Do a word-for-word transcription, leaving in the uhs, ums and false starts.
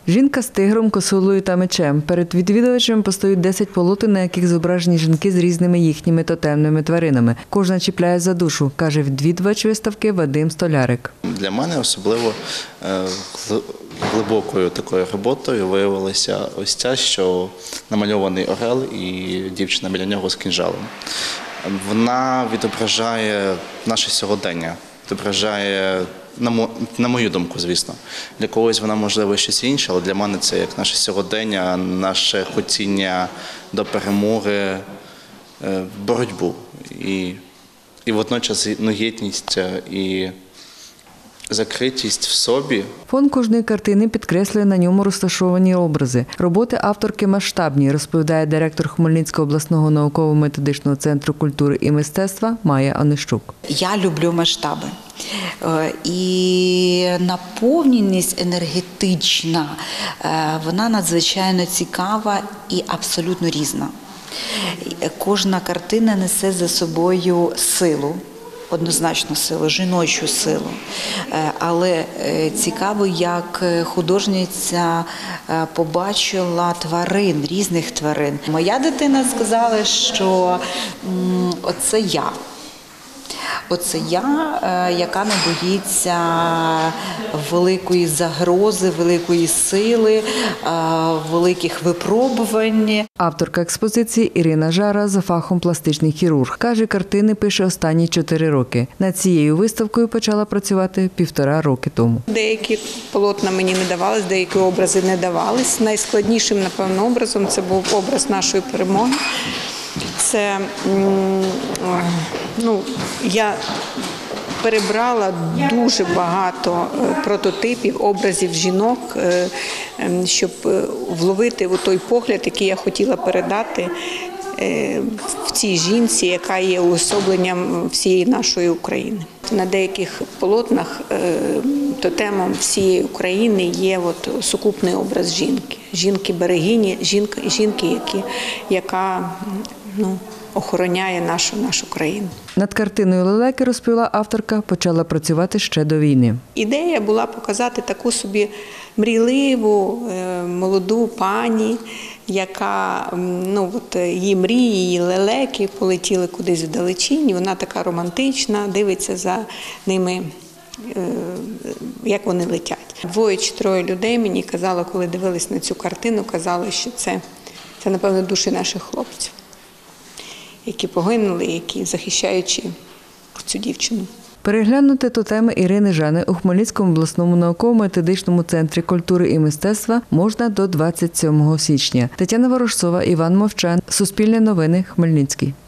Жінка з тигром, косулею та мечем. Перед відвідувачами постають десять полотен, на яких зображені жінки з різними їхніми тотемними тваринами. Кожна чіпляє за душу, каже відвідувач виставки Вадим Столярик. Для мене особливо глибокою такою роботою виявилася ось ця, що намальований орел і дівчина біля нього з кинджалом. Вона відображає наше сьогодення, відображає, на мою думку, звісно. Для когось вона, можливо, щось інше, але для мене це як наше сьогодення, наше хотіння до перемоги, боротьбу. І, і водночас ну, єдність і закритість в собі. Фон кожної картини підкреслює на ньому розташовані образи. Роботи авторки масштабні, розповідає директор Хмельницького обласного науково-методичного центру культури і мистецтва Майя Онищук. Я люблю масштаби. І наповненість енергетична, вона надзвичайно цікава і абсолютно різна. Кожна картина несе за собою силу. Однозначно силу, жіночу силу. Але цікаво, як художниця побачила тварин, різних тварин. Моя дитина сказала, що оце я. Оце я, яка не боїться великої загрози, великої сили, великих випробувань. Авторка експозиції Ірина Жара за фахом пластичний хірург. Каже, картини пише останні чотири роки. Над цією виставкою почала працювати півтора роки тому. Деякі полотна мені не давались, деякі образи не давались. Найскладнішим, напевно, образом це був образ нашої перемоги. Це, ну, я перебрала дуже багато прототипів, образів жінок, щоб вловити той погляд, який я хотіла передати в цій жінці, яка є уособленням всієї нашої України. На деяких полотнах тотемом всієї України є от сукупний образ жінки. Жінки-берегині, жінки, жінки які, яка ну, охороняє нашу, нашу країну. Над картиною лелеки, розповіла авторка, почала працювати ще до війни. Ідея була показати таку собі мрійливу, молоду пані, яка, ну, от її мрії, її лелеки полетіли кудись вдалечінь, вона така романтична, дивиться за ними, як вони летять. Двоє чи троє людей мені казали, коли дивились на цю картину, казали, що це, це напевно, душі наших хлопців, які погинули, які захищаючи цю дівчину. Переглянути тотеми Ірини Жани у Хмельницькому обласному науково-методичному центрі культури і мистецтва можна до двадцять сьомого січня. Тетяна Ворожцова, Іван Мовчан. Суспільне новини. Хмельницький.